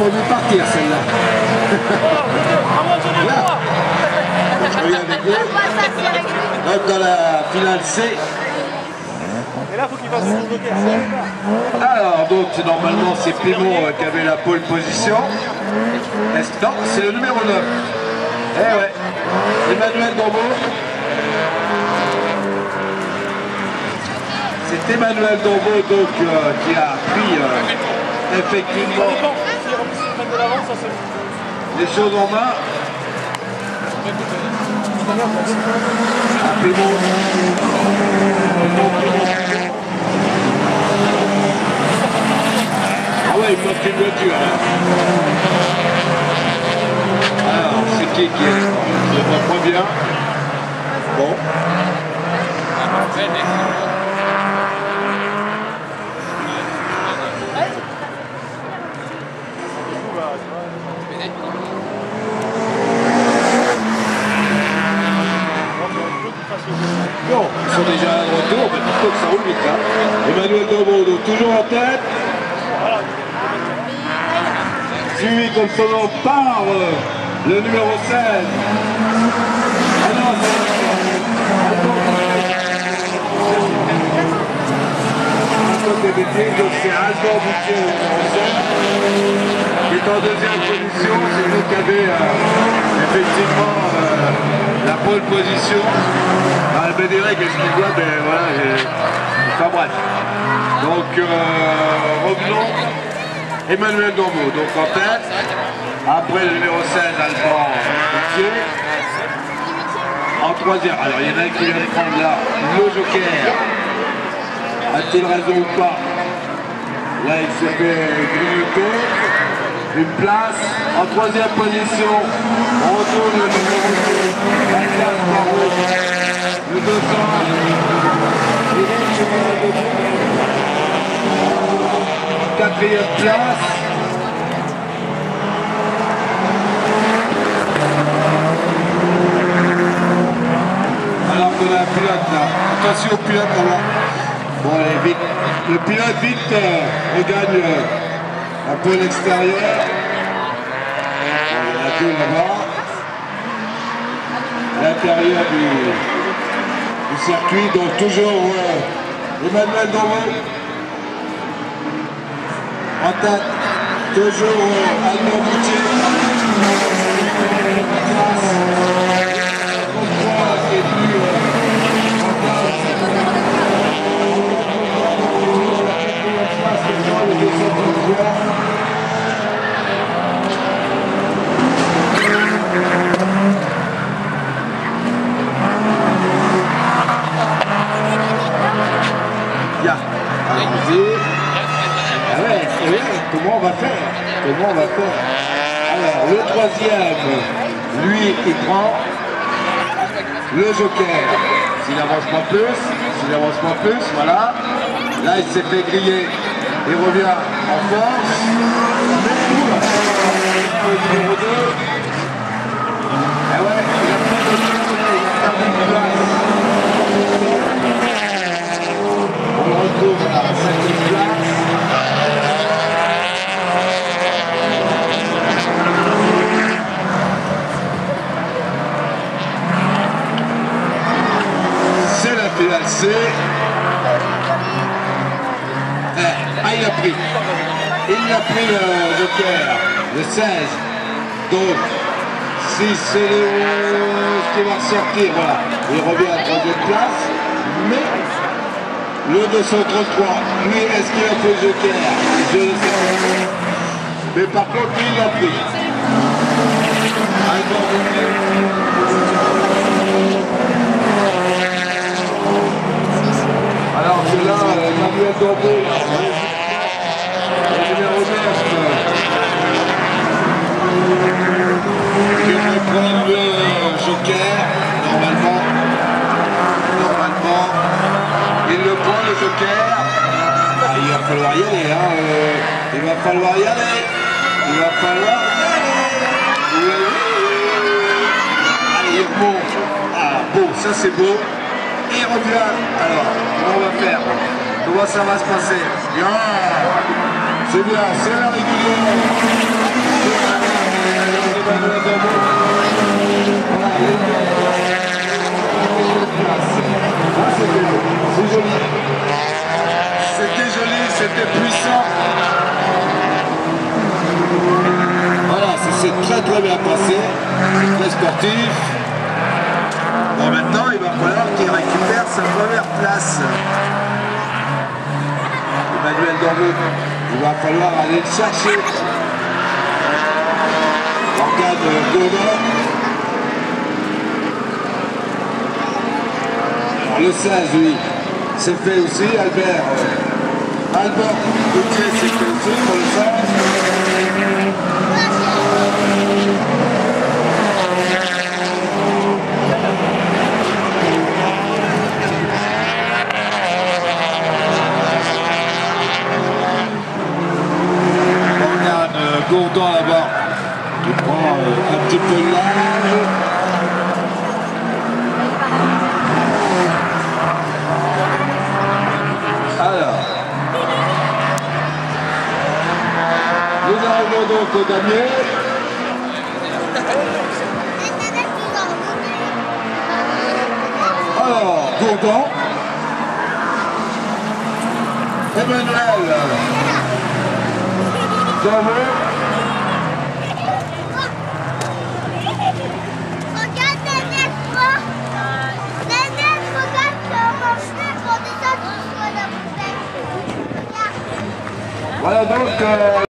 pas dû partir celle-là. Je reviens avec eux. Donc dans la finale C. Et là, il faut qu'il fasse son joker. Alors donc normalement c'est Pimon qui avait la pole position. Non, c'est le numéro 9. Eh ouais, Emmanuel Dombeau. C'est Emmanuel Dombeau donc qui a pris effectivement les choses en main. Pimon. Ah ouais, il manque une voiture. Alors, c'est qui est? Je ne vois pas bien. Bon. Bon, ils sont déjà à retour, mais il faut que ça roule vite. Hein. Emmanuel Dombeau, toujours en tête. Suivi comme son nom par le numéro 16. Ah non, donc c'est Alban Boucher, qui est en deuxième position. C'est lui qui avait effectivement la pole position. Ben direct, qu'est-ce qu'il voit? Ben voilà, enfin bref. Donc revenons. Emmanuel Dombeau, donc en tête. Après le numéro 16, Alban Boucher. En troisième, alors il y en a un qui vient de prendre là le joker. A-t-il raison ou pas? Là il se fait grignoter. Une place. En troisième position, on retourne le numéro 2, la classe Barreau, le 200. Quatrième place. Alors qu'on a un pilote là. Attention au pilote là. Bon allez vite. Le pilote vite regagne un peu l'extérieur. Il y en a deux là-bas. L'intérieur du circuit. Donc toujours Emmanuel Dombeau. En tête, toujours Alban Boucher. Comment on va faire? Comment on va faire? Alors, le troisième, lui, il prend le joker. S'il n'avance pas plus, voilà. Là, il s'est fait griller. Il revient en force. Le numéro 2. Eh ouais, il a pas de on le retrouve à la 5e place. C. Ah, il a pris. Il a pris le joker, le 16. Donc, si c'est le 11 qui va ressortir, voilà, il revient à la 3e place. Mais le 233, lui, est-ce qu'il a pris le joker? Je le sais. Mais par contre, lui, il l'a pris. Alors que là, Emmanuel Dombeau, le numéro 9, qui va prendre le joker, normalement, il le prend le joker. Ah, il va falloir y aller, hein, il va falloir y aller. Allez, bon, ah, bon, ça c'est beau. Il revient. Alors, comment on va faire? Comment ça va se passer? Bien. C'est bien, c'est la régulière. C'était joli, c'était puissant. Voilà, ça s'est très bien passé, c'est très sportif. Bon, maintenant il va falloir qu'il récupère sa première place. Emmanuel Dormeau, il va falloir aller le chercher. Morgane Gourdon. Le 16, lui, c'est fait aussi. Albert Gauthier, c'est fait aussi pour le 16. Morgane Gourdon là-bas, qui prend un petit peu de large. Alors, nous arrivons donc au damier. Alors, Gourdon, Emmanuel Dormeau. Voilà donc